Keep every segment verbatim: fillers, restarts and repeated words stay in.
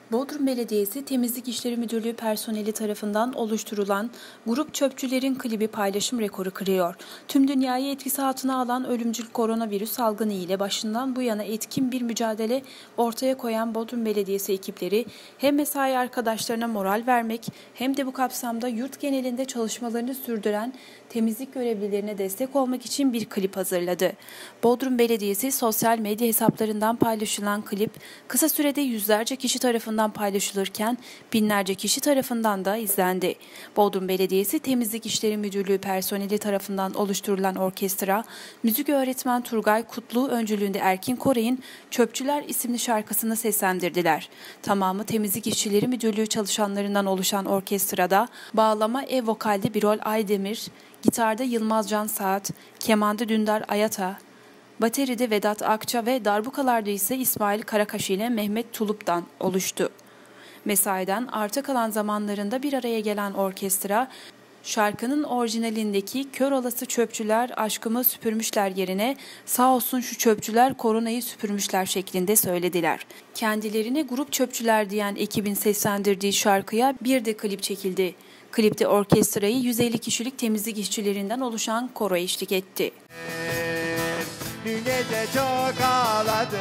Bodrum Belediyesi Temizlik İşleri Müdürlüğü personeli tarafından oluşturulan Grup Çöpçülerin klibi paylaşım rekoru kırıyor. Tüm dünyayı etkisi altına alan ölümcül koronavirüs salgını ile başından bu yana etkin bir mücadele ortaya koyan Bodrum Belediyesi ekipleri hem mesai arkadaşlarına moral vermek hem de bu kapsamda yurt genelinde çalışmalarını sürdüren temizlik görevlilerine destek olmak için bir klip hazırladı. Bodrum Belediyesi sosyal medya hesaplarından paylaşılan klip kısa sürede yüzlerce kişi tarafından paylaşılırken binlerce kişi tarafından da izlendi. Bodrum Belediyesi Temizlik İşleri Müdürlüğü personeli tarafından oluşturulan orkestra, müzik öğretmen Turgay Kutlu öncülüğünde Erkin Koray'ın Çöpçüler isimli şarkısını seslendirdiler. Tamamı Temizlik İşçileri Müdürlüğü çalışanlarından oluşan orkestrada bağlama ev vokalde Birol Aydemir, gitarda Yılmaz Can Saat, kemanda Dündar Ayata, bateride Vedat Akça ve darbukalarda ise İsmail Karakaş ile Mehmet Tulup'tan oluştu. Mesaiden arta kalan zamanlarında bir araya gelen orkestra, şarkının orijinalindeki "Kör olası çöpçüler aşkımı süpürmüşler" yerine "Sağ olsun şu çöpçüler koronayı süpürmüşler" şeklinde söylediler. Kendilerine grup çöpçüler diyen ekibin seslendirdiği şarkıya bir de klip çekildi. Klipte orkestrayı yüz elli kişilik temizlik işçilerinden oluşan koro eşlik etti. Dün gece çok ağladım,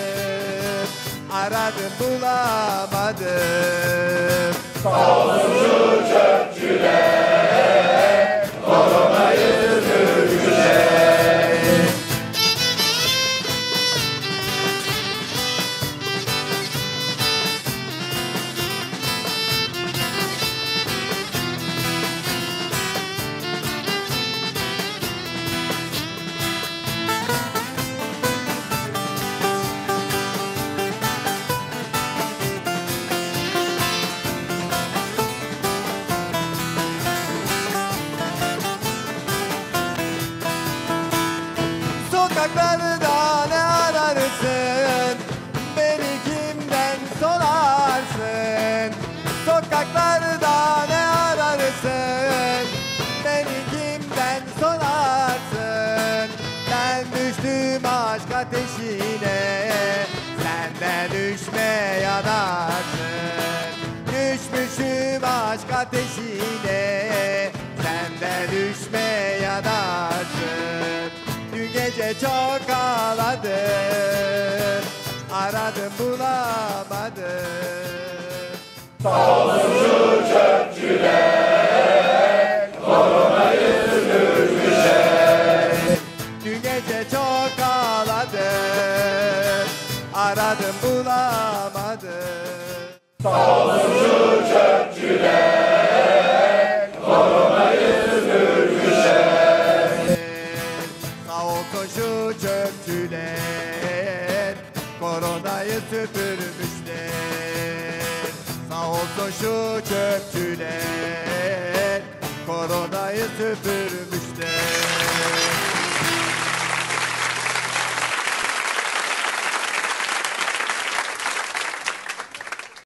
aradım bulamadım. Sağ olsun şu çöpçüler, koronayı süpürmüşler. Sokaklarda ne ararsın, beni kimden sorarsın? Sokaklarda ne ararsın, beni kimden sorarsın? Ben düştüm aşk ateşine, sen de düşme yanarsın. Düşmüşüm aşk ateşine, sen de düşme yanarsın. Dün gece çok ağladım, aradım bulamadım. Sağ olsun şu çöpçüler, koronayı süpürmüşler. Dün gece çok ağladım, aradım bulamadım. Sağ olsun şu çöpçüler, koronayı süpürmüşler. Sağ olsun şu çöpçüler, koronayı süpürmüşler. Sağ olsun şu çöpçüler, koronayı süpürmüşler.